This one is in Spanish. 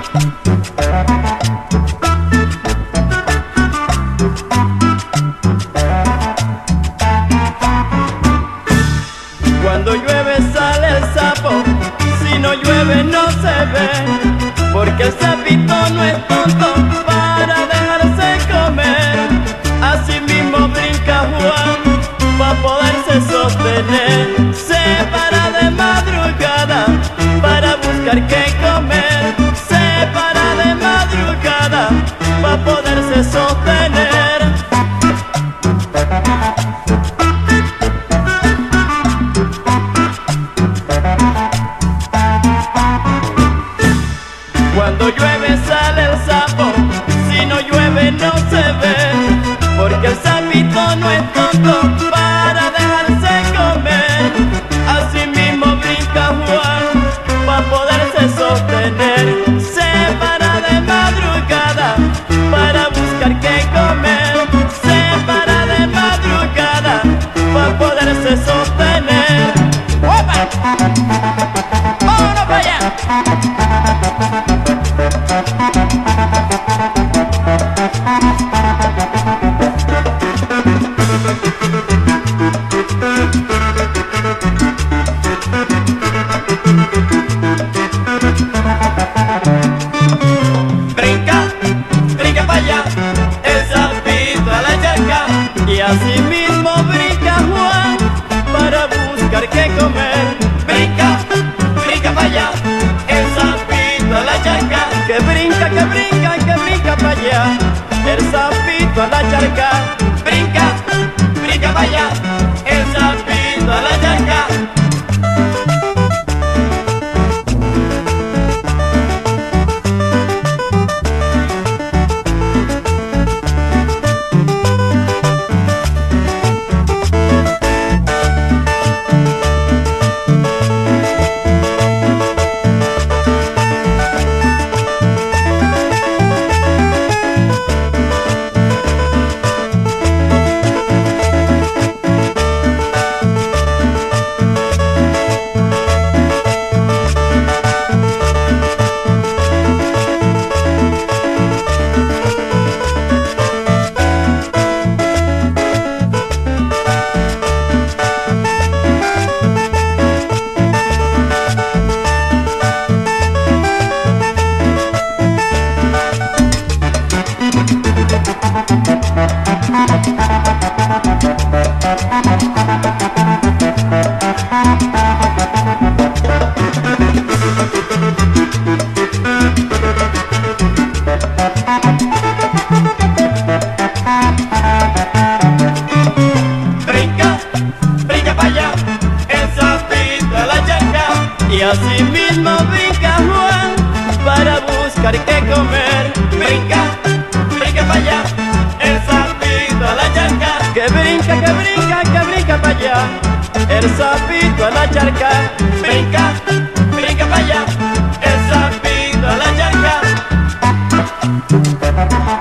Cuando llueve sale el sapo, si no llueve no se ve, porque el sapito no es tonto para dejarse comer. Así mismo brinca Juan para poderse sostener. Se para de madrugada para buscar qué comer. Se para de madrugada para poderse sostener. Cuando llueve sale el sapo, si no llueve no se ve, porque el sapito no es tonto para dejarse comer. Así mismo brinca Juan para poderse sostener. Se para de madrugada para buscar qué comer. Se para de madrugada para poderse sostener. ¡Opa! ¡Vámonos para allá! Brinca, brinca para allá, el sapito a la charca. Y así mismo brinca Juan para buscar qué comer. Brinca, brinca para allá, el sapito a la charca. Que brinca, que brinca, que brinca para allá, el sapito a la charca. Brinca, brinca para allá, el sapito a la charca. Y así mismo brinca Juan para buscar qué comer. Brinca, brinca para allá, el sapito a la charca. Que brinca, que brinca, que brinca para allá, el sapito a la charca. Brinca, brinca para allá, el sapito a la charca.